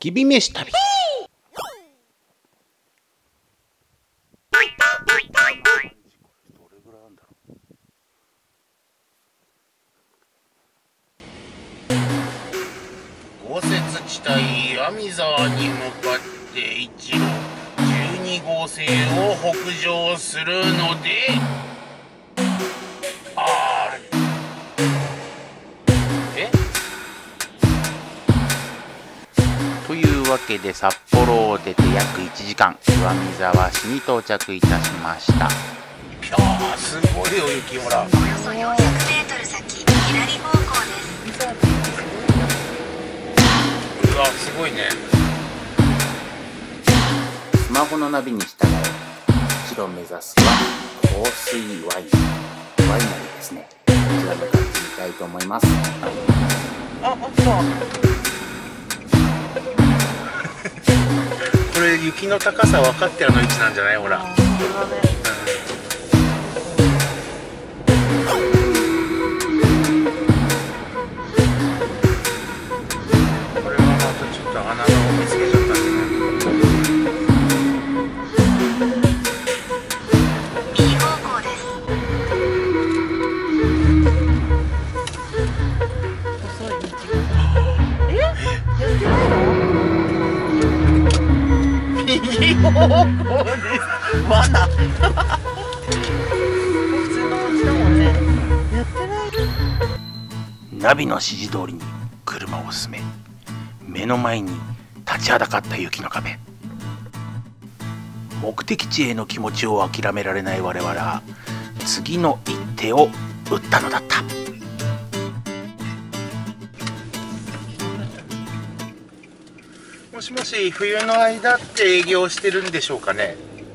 きびめし旅。豪雪地帯岩見沢に向かって一路12号線を北上するのである。というわけで札幌を出て約1時間岩見沢市に到着いたしました。いやーすごいよ雪。ほら、およそ400メートル先左方向です。うわすごいね。スマホのナビに従え一路目指すは香水ワインナリーですね。こちら向かってみたいと思います。あ、本当。これ雪の高さ分かってるの位置なんじゃない？ほら。これはまたちょっと穴場を見つけちゃったんですね。右方向です。細い道が。やってないの？右方向です。罠。普通の道だもんね。やってない。ナビの指示通りに車を進め、目の前に立ちはだかった雪の壁。目的地への気持ちを諦められない我々は次の一手を打ったのだった。もしもし、冬の間って営業してるんでしょうかね。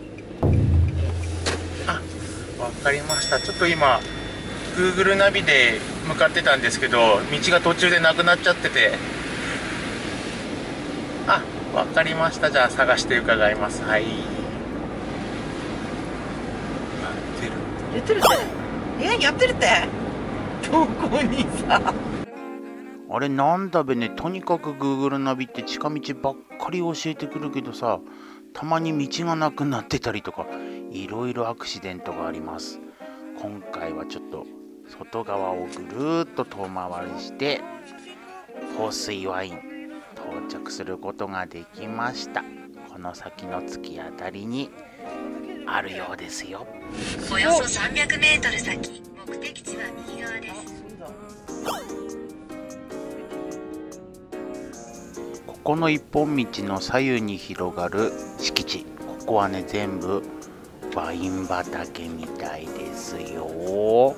あ、わかりました。ちょっと今 Google ナビで向かってたんですけど、道が途中でなくなっちゃってて、あ、わかりました。じゃあ探して伺います。はい。やってるって。やってるって。どこにさ。あれなんだべね、とにかく Google ナビって近道ばっかり教えてくるけどさ、たまに道がなくなってたりとか、いろいろアクシデントがあります。今回はちょっと外側をぐるーっと遠回りして香水ワイン到着することができました。この先の突き当たりにあるようですよ。 およそ300メートル先、目的地は右側です。 ここの一本道の左右に広がる敷地、ここはね全部ワイン畑みたいですよ。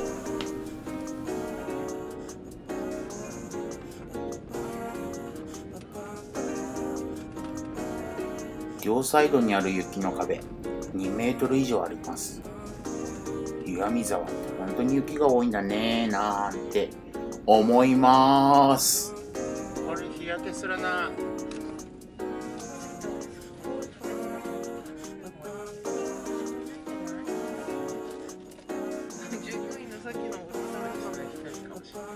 両サイドにある雪の壁2メートル以上あります。岩見沢って本当に雪が多いんだねーなんて思います。これ日焼けするな。従業員のさっきのおじさんが一番光かもしれない。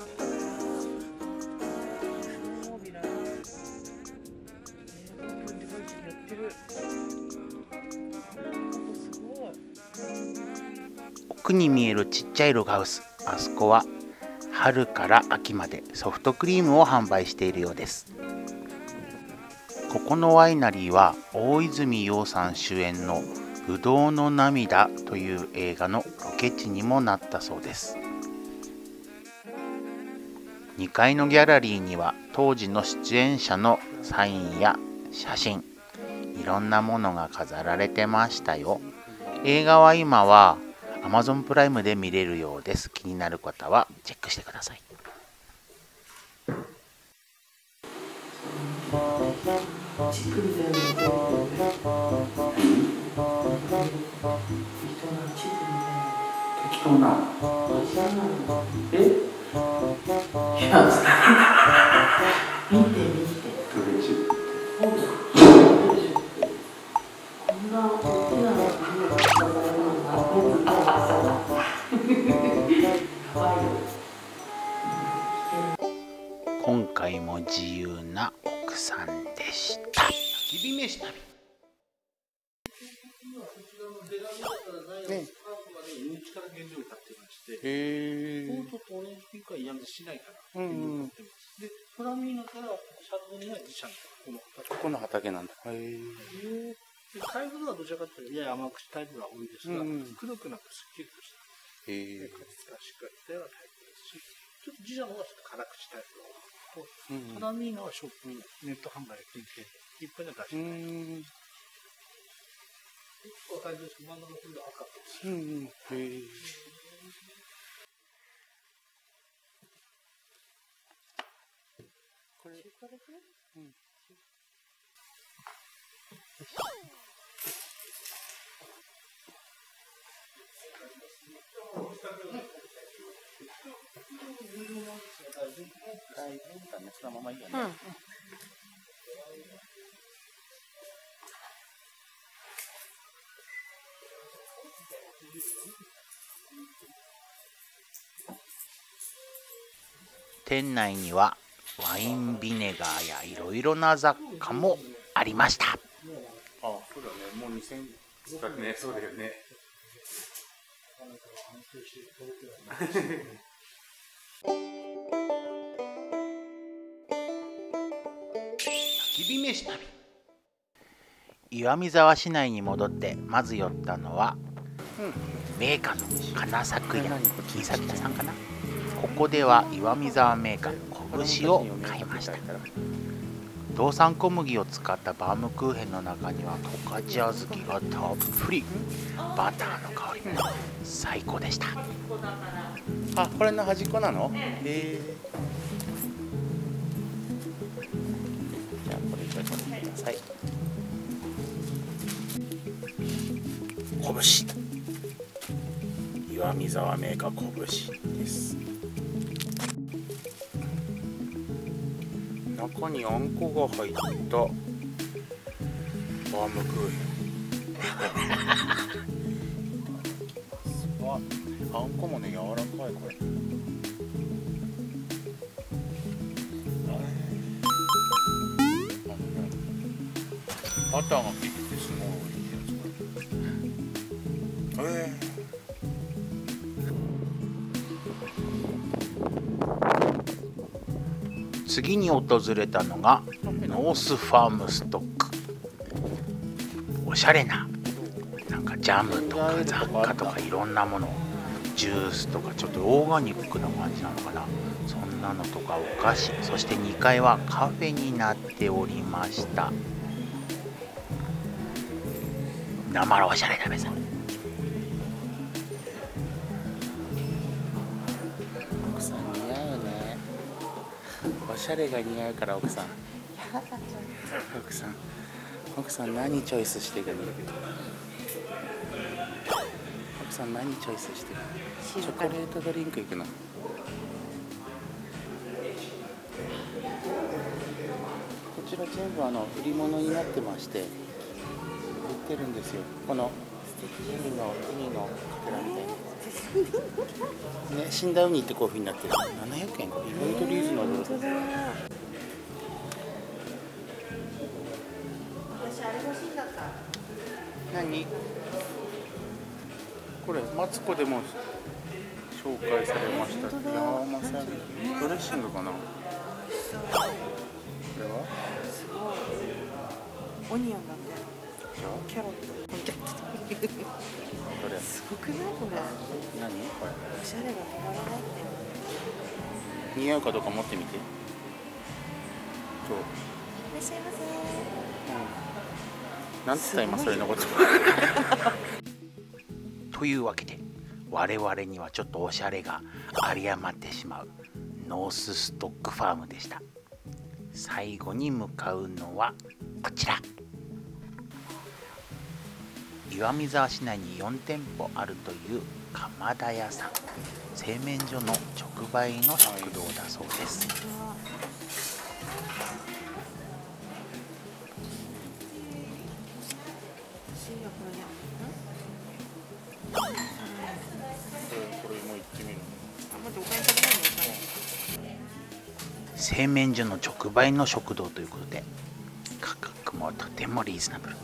奥に見えるちっちゃいログハウス、あそこは春から秋までソフトクリームを販売しているようです。ここのワイナリーは大泉洋さん主演のぶどうの涙という映画のロケ地にもなったそうです。2階のギャラリーには当時の出演者のサインや写真、いろんなものが飾られてましたよ。映画は今は Amazon プライムで見れるようです。気になる方はチェックしてください。適当な。え？いや、見て。どれチップ？こんな大きなの今回も自由な奥奥さんでした。焚き火飯旅。ね。とオレンジピンクは嫌でしないから。で、フラミンゴからシャルドネが自社のこの畑なんだ。タイプはどちらかというとやや甘口タイプが多いですが、黒くなくすっきりとした果実がしっかりしたようなタイプですし、ちょっと自社の方がちょっと辛口タイプが多いと、フラミンゴはショップネット販売で限定でいっぱいで出してない。結構大変ですけど、真ん中の方が赤です。これそのままいいよね。店内にはワインビネガーやいろいろな雑貨もありました。あ、そうだね。もう2000だね。そうだよね。焚き火飯旅。岩見沢市内に戻ってまず寄ったのは、銘菓の金作屋木崎さんかな。ここでは岩見沢銘菓拳を買いました。道産小麦を使ったバームクーヘンの中には十勝小豆がたっぷり、バターの香り最高でした。あ、これの端っこなの？じゃあこれください。拳、岩見沢銘菓拳です。中にあんこが入ったバームクーヘン。あんこもね、柔らかい。これバターが効いててすごいいいやつ。これ次に訪れたのがノースファームストック。おしゃれな、なんかジャムとか雑貨とかいろんなもの、ジュースとかちょっとオーガニックな感じなのかな、そんなのとかお菓子、そして2階はカフェになっておりました。なまらおしゃれだべさ。奥さん似合うね。おしゃれが似合うから奥さん。奥さん何チョイスしてるの？奥さん何チョイスしてる？チョコレートドリンク行くの？こちら全部売り物になってまして、売ってるんですよ。この海のカテラみたいなね、死んだウニってこういう風になってる。700円、意外とリーズナブル。私あれ欲しいんだった。何？これマツコでも紹介されました。ヤーマサビドレッシングかな。これはオニオンだって。キャロット。 どれ？ すごくないこれ？ 何これ？ おしゃれが止まらないって。 似合うかどうか持ってみて。そう。 いらっしゃいませ。 なんて言った今それのこと。というわけで我々にはちょっとおしゃれが有り余ってしまうノースストックファームでした。最後に向かうのはこちら。岩見沢市内に4店舗あるという鎌田屋さん。製麺所の直売の食堂だそうです。 製麺所の直売の食堂ということで、価格もとてもリーズナブル。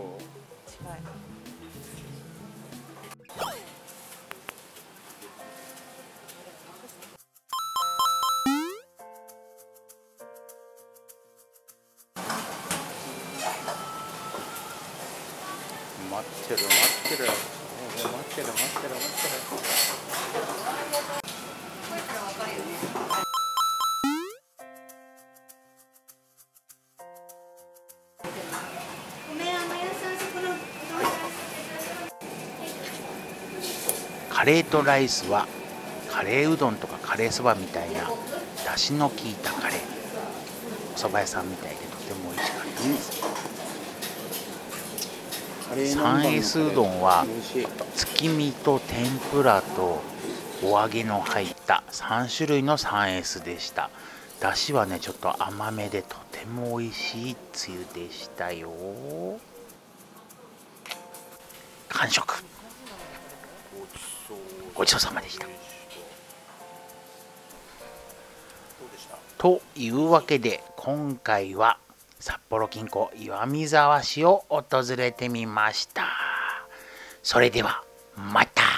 待ってる待ってる待ってる待ってる待ってる。カレーとライスはカレーうどんとかカレーそばみたいな出汁の効いたカレー、お蕎麦屋さんみたいでとても美味しかったです。3S うどんは月見と天ぷらとお揚げの入った3種類の 3S でした。だしはねちょっと甘めでとても美味しいつゆでしたよ。完食ごちそうさまでした。というわけで今回は札幌近郊岩見沢市を訪れてみました。それではまた。